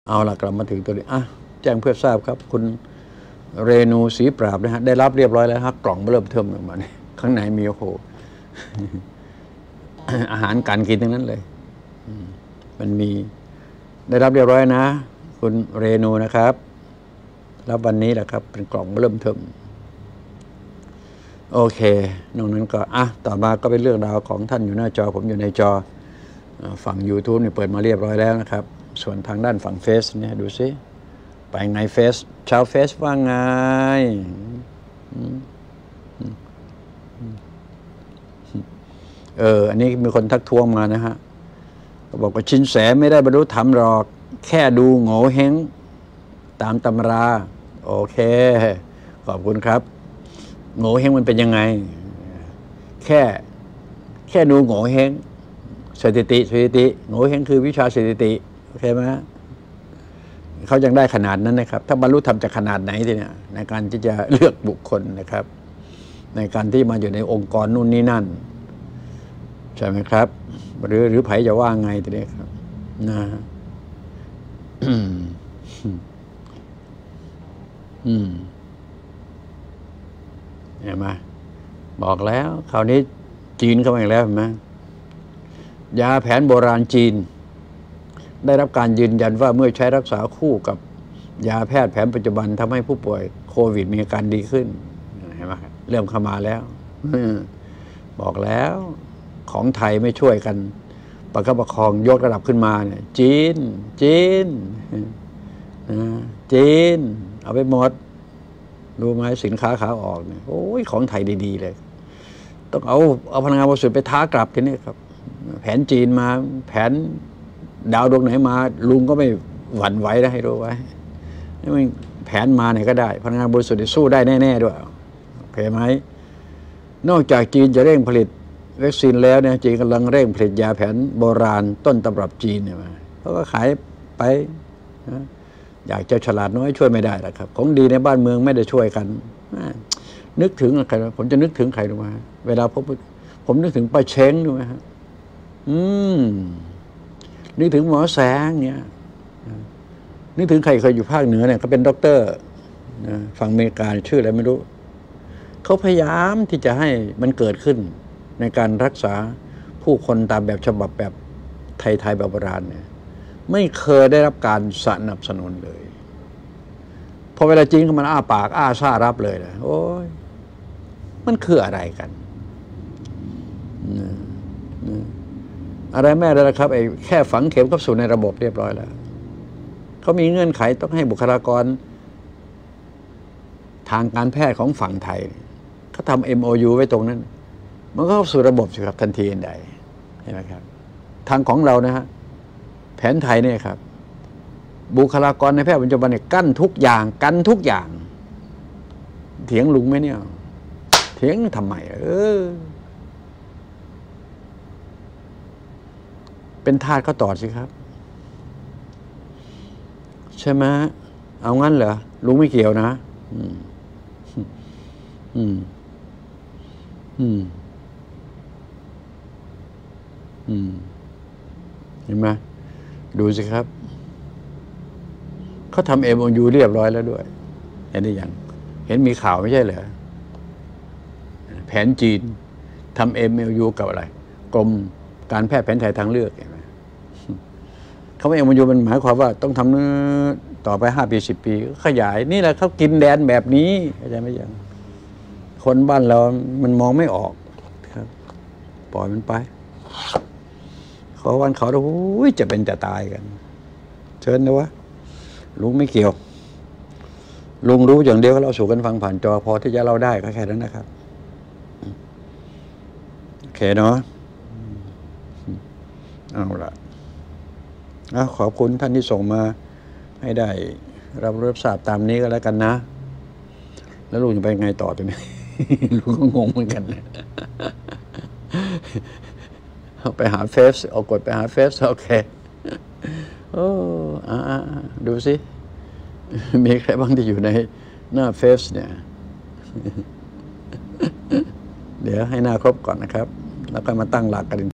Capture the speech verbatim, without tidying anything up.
เอาล่ะกลับมาถึงตัวนี้อ่ะแจ้งเพื่อทราบครับคุณเรนูศรีปราบนะฮะได้รับเรียบร้อยแล้วครับกล่องเริ่มเทิมออกมาเนี่ยข้างในมีโอ้โห อาหารการกินทั้งนั้นเลยมันมีได้รับเรียบร้อยนะคุณเรนูนะครับรับวันนี้แหละครับเป็นกล่องเริ่มเทิมโอเคนอกนั้นก็อ่ะต่อมาก็เป็นเรื่องราวของท่านอยู่หน้าจอผมอยู่ในจอฝั่ง YouTube นี่เปิดมาเรียบร้อยแล้วนะครับส่วนทางด้านฝั่งเฟซเนี่ยดูซิไปไงเฟซชาวเฟซว่าไงเอออันนี้มีคนทักท้วงมานะฮะก็บอกว่าชินแสไม่ได้บรรลุธรรมหรอกแค่ดูโง่เฮงตามตำราโอเคขอบคุณครับโง่เฮงมันเป็นยังไงแค่แค่ดูโง่เฮงสถิติสถิติโง่เฮงคือวิชาสถิติโอเคไหมเขายังได้ขนาดนั้นนะครับถ้าบรรลุธรรมจะขนาดไหนทีเนี่ยในการที่จะเลือกบุคคลนะครับในการที่มาอยู่ในองค์กรนู่นนี่นั่นใช่ไหมครับหรือหรือไผจะว่าไงทีนี้ครับนะอืมอืมเห็นไหมบอกแล้วคราวนี้จีนเข้ามาอีกแล้วเห็นไหมยาแผนโบราณจีนได้รับการยืนยันว่าเมื่อใช้รักษาคู่กับยาแพทย์แผนปัจจุบันทำให้ผู้ป่วยโควิดมีอาการดีขึ้นเห็นไหมเริ่มเข้ามาแล้วบอกแล้วของไทยไม่ช่วยกันประคับประคองยกระดับขึ้นมาเนี่ยจีนจีนจีนเอาไปหมดรู้ไหมสินค้าขาออกเนี่ยโอ้ยของไทยดีๆเลยต้องเอาเอาพลังงานบริสุทธิ์ไปท้ากลับทีนี้ครับแผนจีนมาแผนดาวดวงไหนมาลุงก็ไม่หวั่นไหวนะให้รู้ไว้นี่มันแผนมาไหนก็ได้พลังงานบริสุทธิ์สู้ได้แน่ๆด้วยโอเคไหมนอกจากจีนจะเร่งผลิตวัคซีนแล้วเนี่ยจีนกำลังเร่งผลิตยาแผนโบราณต้นตำรับจีนเนี่ยมาเขาก็ขายไปนะอยากจะฉลาดน้อยช่วยไม่ได้หรอกครับของดีในบ้านเมืองไม่ได้ช่วยกันนึกถึงใครผมจะนึกถึงใครรู้ไหมเวลาผมผมนึกถึงป้าเช้งรู้ไหมฮะอืมนึกถึงหมอแสงเนี่ยนึกถึงใครเคยอยู่ภาคเหนือเนี่ยเขาเป็นด็อกเตอร์ฝั่งอเมริกาชื่ออะไรไม่รู้เขาพยายามที่จะให้มันเกิดขึ้นในการรักษาผู้คนตามแบบฉบับแบบไทยๆแบบโบราณเนี่ยไม่เคยได้รับการสนับสนุนเลยพอเวลาจริงมันอ้าปากอ้าซ่ารับเลยนะโอ้ยมันคืออะไรกันอะไรแม่ได้แล้วครับไอ้แค่ฝังเข็มเข้าสู่ในระบบเรียบร้อยแล้วเขามีเงื่อนไขต้องให้บุคลากรทางการแพทย์ของฝั่งไทยเขาทำ เอ็ม โอ ยู ไว้ตรงนั้นมันก็เข้าสู่ระบบสิครับทันทีทันใดเห็นไหมครับทางของเรานะฮะแผนไทยเนี่ยครับบุคลากรในแพทย์ปัจจุบันเนี่ยกั้นทุกอย่างกันทุกอย่างเถียงลุงไหมเนี่ยเถียงทำไมเออเป็นทาสเขาต่อสิครับใช่ไหมเอางั้นเหรอลุงไม่เกี่ยวนะอืมอืมอืมอืมเห็นไหมดูสิครับเขาทำเอ็มโอยูเรียบร้อยแล้วด้วยเห็นได้ยังเห็นมีข่าวไม่ใช่เหรอแผนจีนทำเอ็มโอยูกับอะไรกรมการแพทย์แผนไทยทางเลือกเห็นไหมเขาเอ็มโอยูมันหมายความว่าต้องทำต่อไปห้าปีสิบปีขยายนี่แหละเขากินแดนแบบนี้เข้าใจไหมยังคนบ้านเรามันมองไม่ออกครับปล่อยมันไปขอวันเขาโอ้ยจะเป็นจะตายกันเชิญนะวะลุงไม่เกี่ยวลุงรู้อย่างเดียวเราสู่กันฟังผ่านจอพอที่จะเล่าได้ก็แค่นั้นนะครับโอเคเนาะเอาละขอบคุณท่านที่ส่งมาให้ได้รับรู้ทราบตามนี้ก็แล้วกันนะแล้วลุงจะไปไงต่อตัวนี้ลุงก็งงเหมือนกันไปหาเฟซเอากดไปหาเฟซโอเคโอ้อ่าดูสิมีใครบ้างที่อยู่ในหน้าเฟซเนี่ยเดี๋ยวให้หน้าครบก่อนนะครับแล้วก็มาตั้งหลักกัน